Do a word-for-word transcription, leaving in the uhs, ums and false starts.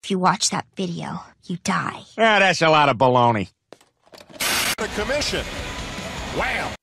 If you watch that video, you die. Ah, that's a lot of baloney. The commission. Wham!